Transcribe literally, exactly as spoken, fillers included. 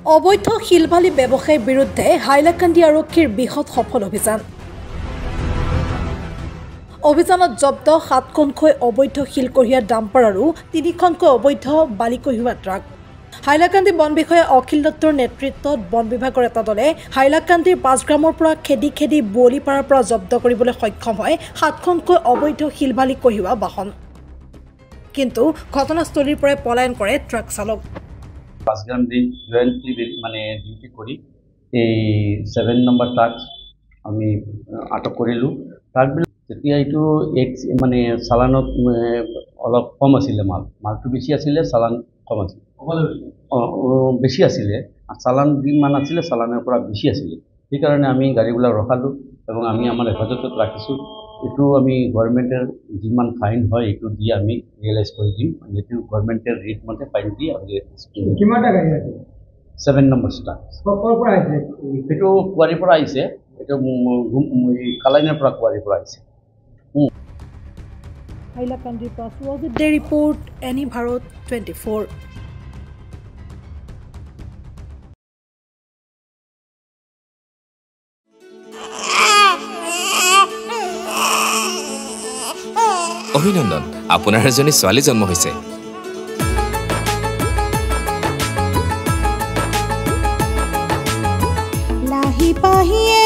অবৈধ শিলবালি ব্যৱসায়ীৰ বিৰুদ্ধে হাইলাকান্দি আৰক্ষীৰ বৃহৎ সফল অভিযান। অভিযানত জব্দ সাতখনকৈ অবৈধ শিল কঢ়িয়া ডাম্পাৰ আৰু তিনিখনকৈ অবৈধ বালি কঢ়িওৱা ট্ৰাক। হাইলাকান্দি বন বিষয়া অখিল দত্তৰ নেতৃত্বত বন বিভাগৰ এটা দলে হাইলাকান্দিৰ পাঁচগ্ৰামৰ পৰা খেদি খেদি বুৱলীপাৰাৰ পৰা জব্দ কৰিবলৈ সক্ষম হয় সাতখনকৈ অবৈধ শিলবালি কঢ়িওৱা বাহন। কিন্তু ঘটনাস্থলীৰ পৰাই পলায়ন কৰে ট্ৰাক চালক। পাঁচগ্রাম দিন জয়েন্টলি মানে ডিউটি করি এই সেভেন নম্বর ট্রাক আমি আটক করিলোঁ। ট্রাকবিলাক তেতিয়া এইটো এক মানে চালানত অলপ কম আছিলে, মাল মালটো বেছি আছিলে, চালান কম আছিল। অঁ বেছি আছিলে, চালান যিমান আছিলে চালানৰ পৰা বেছি আছিলে। সেইকাৰণে আমি গাড়ীবিলাক ৰখালোঁ এবং আমি আমাৰ হেফাজতত ৰাখিছোঁ। এইটো আমি গভৰ্ণমেণ্টৰ যিমান ফাইন হয় এইটো দি আমি ৰিয়েলাইজ কৰি দিম। যিটো গভৰ্ণমেণ্টৰ ৰেট মতে ফাইন দি আমি কিমানটা গাড়ী আছে? Seven number star. ক'ৰ পৰা আহিছে? এইটো কুৱাৰীৰ পৰা আহিছে, এইটো কালাইনৰ পৰা কুৱাৰীৰ পৰা আহিছে। হাইলাকান্দিৰ পৰা সুৰজিত দে ৰিপৰ্ট, এনি ভাৰত টুৱেণ্টি ফ'ৰ। অভিনন্দন, আপোনাৰ এজনী ছোৱালী জন্ম হৈছে। লাহি পাহিয়ে